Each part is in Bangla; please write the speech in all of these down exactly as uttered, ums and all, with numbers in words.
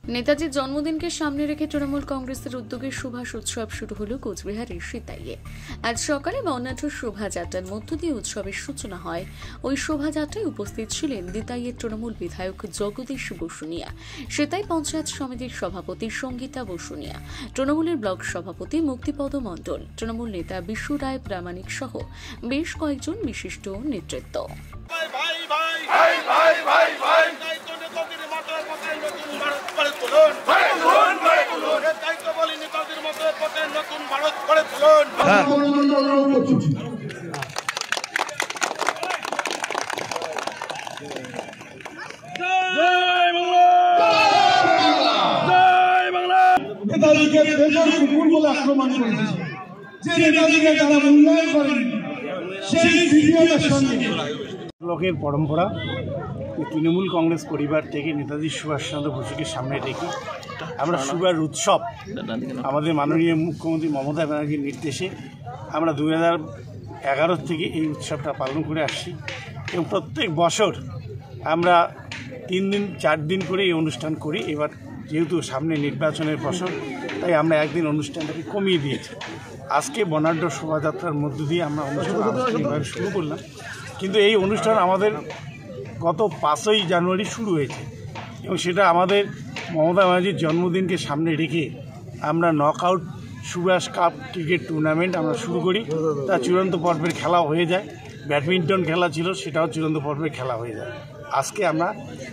নেতাজির জন্মদিনকে সামনে রেখে তৃণমূল কংগ্রেসের উদ্যোগে সুভাষ উৎসব শুরু হলো কোচবিহারের সিতাইয়ে। আজ সকালে বর্ণাঢ্য শোভাযাত্রার মধ্য দিয়ে উৎসবের সূচনা হয়। ওই শোভাযাত্রায় উপস্থিত ছিলেন দিতাইয়ের তৃণমূল বিধায়ক জগদীশ বসুনিয়া, সিতাই পঞ্চায়েত সমিতির সভাপতি সঙ্গীতা বসুনিয়া, তৃণমূলের ব্লক সভাপতি মুক্তিপদ মণ্ডল, তৃণমূল নেতা বিশু রায় প্রামাণিক সহ বেশ কয়েকজন বিশিষ্ট নেতৃত্ব। নেতাজিকে দেশের কুকুর বলে আক্রমণ করেছে, যে নেতাজিকে যারা মূল্যায়ন করেন সেই ভিডিওটার সঙ্গে লোকের পরম্পরা তৃণমূল কংগ্রেস পরিবার থেকে নেতাজি সুভাষচন্দ্র বসুকে সামনে রেখে আমরা সুভাষ উৎসব আমাদের মাননীয় মুখ্যমন্ত্রী মমতা ব্যানার্জির নির্দেশে আমরা দুই হাজার এগারো থেকে এই উৎসবটা পালন করে আসছি এবং প্রত্যেক বছর আমরা তিন দিন চার দিন করে এই অনুষ্ঠান করি। এবার যেহেতু সামনে নির্বাচনের বছর, তাই আমরা একদিন অনুষ্ঠানটাকে কমিয়ে দিয়েছি। আজকে বর্ণাঢ্য শোভাযাত্রার মধ্য দিয়ে আমরা অনুষ্ঠান আনুষ্ঠানিকভাবে শুরু করলাম, কিন্তু এই অনুষ্ঠান আমাদের গত পাঁচই জানুয়ারি শুরু হয়েছে এবং সেটা আমাদের মমতা ব্যানার্জির জন্মদিনকে সামনে রেখে আমরা knockout Subhash cup cricket tournament আমরা শুরু করি। তার চূড়ান্ত পর্বের খেলা হয়ে যায়, ব্যাডমিন্টন খেলা ছিল সেটাও চূড়ান্ত পর্বের খেলা হয়ে যায়। আজকে আমরা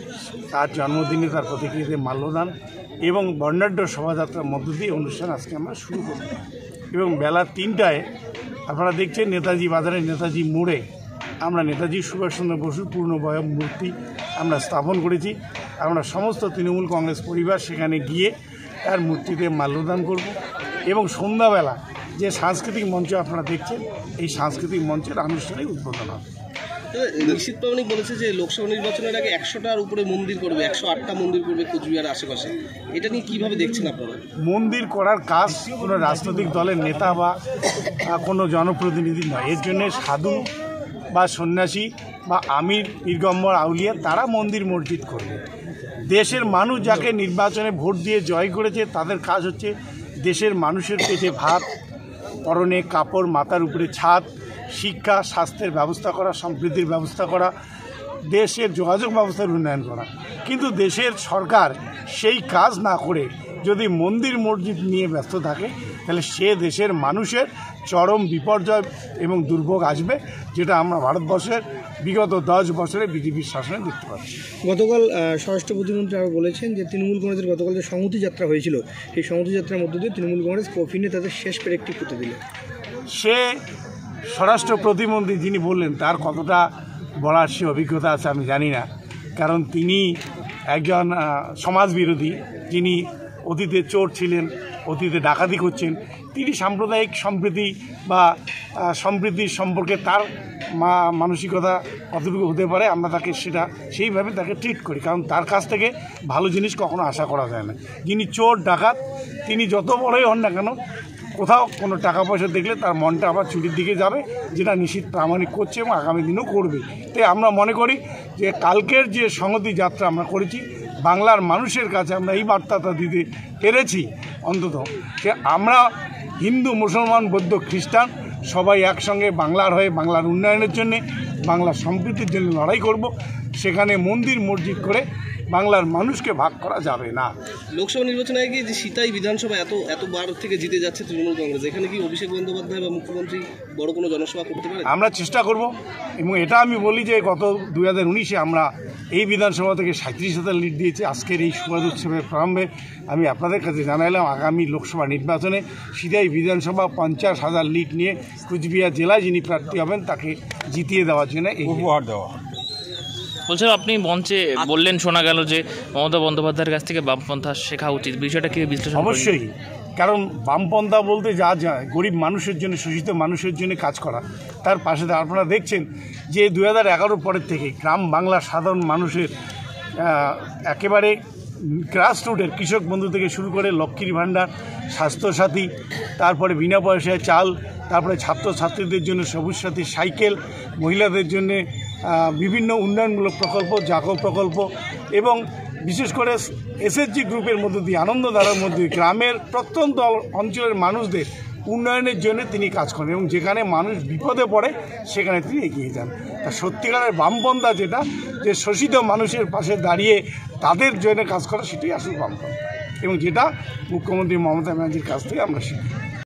তার জন্মদিনে তার প্রতিকৃতিতে মাল্যদান এবং বর্ণাঢ্য শোভাযাত্রার মধ্য দিয়ে অনুষ্ঠান আজকে আমরা শুরু করি এবং বেলা তিনটায় আপনারা দেখছেন নেতাজি বাজারে নেতাজি মোড়ে আমরা নেতাজি সুভাষচন্দ্র বসুর পূর্ণবয়ব মূর্তি আমরা স্থাপন করেছি। আমরা সমস্ত তৃণমূল কংগ্রেস পরিবার সেখানে গিয়ে তার মূর্তিতে মাল্যদান করব এবং সন্ধ্যাবেলা যে সাংস্কৃতিক মঞ্চ আপনারা দেখছেন, এই সাংস্কৃতিক মঞ্চের আনুষ্ঠানিক উদ্বোধন হবে। নিশ্চিত প্রামাণিক বলেছে যে লোকসভা নির্বাচনের আগে একশোটার উপরে মন্দির করবে, একশো আটটা মন্দির করবে কোচবিহার আশেপাশে। এটা নিয়ে কীভাবে দেখছেন আপনারা? মন্দির করার কাজ কোনো রাজনৈতিক দলের নেতা বা কোনো জনপ্রতিনিধি নয়, এর জন্যে সাধু বা সন্ন্যাসী বা আমির পীরগম্বর আউলিয়া তারা মন্দির মসজিদ করবে। দেশের মানুষ যাকে নির্বাচনে ভোট দিয়ে জয় করেছে তাদের কাজ হচ্ছে দেশের মানুষের পেটে ভাত, পরনে কাপড়, মাথার উপরে ছাদ, শিক্ষা, স্বাস্থ্যের ব্যবস্থা করা, সমৃদ্ধির ব্যবস্থা করা, দেশের যোগাযোগ ব্যবস্থার উন্নয়ন করা। কিন্তু দেশের সরকার সেই কাজ না করে যদি মন্দির মসজিদ নিয়ে ব্যস্ত থাকে তাহলে সে দেশের মানুষের চরম বিপর্যয় এবং দুর্ভোগ আসবে, যেটা আমরা ভারতবর্ষের বিগত দশ বছরে বিজেপির শাসনে দেখতে পাচ্ছি। গতকাল স্বরাষ্ট্র প্রতিমন্ত্রী আরও বলেছেন যে তৃণমূল কংগ্রেসের গতকাল যে সংহতি যাত্রা হয়েছিল, সেই সংহতি যাত্রার মধ্য দিয়ে তৃণমূল কংগ্রেস কফিনে তাদের শেষ পেরেকটি পুঁতে দিল। সে স্বরাষ্ট্র প্রতিমন্ত্রী যিনি বললেন তার কতটা বলার সে অভিজ্ঞতা আছে আমি জানি না, কারণ তিনি একজন সমাজবিরোধী, যিনি অতীতে চোর ছিলেন, অতীতে ডাকাতি করছেন। তিনি সাম্প্রদায়িক সম্প্রীতি বা সম্প্রীতির সম্পর্কে তার মা মানসিকতা কতটুকু হতে পারে আমরা তাকে সেটা সেইভাবে তাকে ট্রিট করি, কারণ তার কাছ থেকে ভালো জিনিস কখনো আশা করা যায় না। যিনি চোর ডাকাত তিনি যত বড়ই হন না কেন, কোথাও কোনো টাকা পয়সা দেখলে তার মনটা আবার চুরির দিকে যাবে, যেটা নিশ্চিত প্রামাণিক করছে এবং আগামী দিনেও করবে। তাই আমরা মনে করি যে কালকের যে সংহতি যাত্রা আমরা করেছি, বাংলার মানুষের কাছে আমরা এই বার্তাটা দিতে পেরেছি অন্তত যে আমরা হিন্দু, মুসলমান, বৌদ্ধ, খ্রিস্টান সবাই একসঙ্গে বাংলার হয়ে বাংলার উন্নয়নের জন্যে, বাংলার সম্প্রীতির জন্য লড়াই করব। সেখানে মন্দির মসজিদ করে বাংলার মানুষকে ভাগ করা যাবে না। লোকসভা নির্বাচনে আগে যে সিতাই বিধানসভা এত এতবার থেকে জিতে যাচ্ছে তৃণমূল কংগ্রেস, এখানে কি অভিষেক বন্দ্যোপাধ্যায় বা মুখ্যমন্ত্রী বড় কোনো জনসভা করতে পারে? আমরা চেষ্টা করব এবং এটা আমি বলি যে গত দুই হাজার উনিশে আমরা এই বিধানসভা থেকে সাঁত্রিশ হাজার লিড দিয়েছি। আজকের এই সুভাষ উৎসবের প্রারম্ভে আমি আপনাদের কাছে জানাইলাম আগামী লোকসভা নির্বাচনে সিতাই বিধানসভা পঞ্চাশ হাজার লিড নিয়ে কুচবিহার জেলায় যিনি প্রার্থী হবেন তাকে জিতিয়ে দেওয়ার জন্য এই উপহার দেওয়া। বলছেন আপনি মঞ্চে বললেন, শোনা গেল যে মমতা বন্দ্যোপাধ্যায়ের কাছ থেকে বামপন্থা শেখা উচিত, বিষয়টা কি বিশ্লেষণ? অবশ্যই, কারণ বামপন্থা বলতে যা যায় গরিব মানুষের জন্য, শোষিত মানুষের জন্য কাজ করা, তার পাশে আপনারা দেখছেন যে দুই হাজার এগারোর পরের থেকে গ্রাম বাংলার সাধারণ মানুষের একেবারে গ্রাসরুটের কৃষক বন্ধু থেকে শুরু করে লক্ষ্মীর ভাণ্ডার, স্বাস্থ্যসাথী, তারপরে বিনা পয়সায় চাল, তারপরে ছাত্রছাত্রীদের জন্য সবুজ সাথী সাইকেল, মহিলাদের জন্য বিভিন্ন উন্নয়নমূলক প্রকল্প, জাগো প্রকল্প এবং বিশেষ করে এসএসজি গ্রুপের মধ্য দিয়ে আনন্দধারার মধ্যে দিয়ে গ্রামের প্রত্যন্ত অঞ্চলের মানুষদের উন্নয়নের জন্য তিনি কাজ করেন এবং যেখানে মানুষ বিপদে পড়ে সেখানে তিনি এগিয়ে যান। তা সত্যিকারের বামপন্থা যেটা, যে শোষিত মানুষের পাশে দাঁড়িয়ে তাদের জন্য কাজ করা, সেটাই আসল বামপন্থা এবং যেটা মুখ্যমন্ত্রী মমতা ব্যানার্জির কাছ থেকে আমরা শিখি।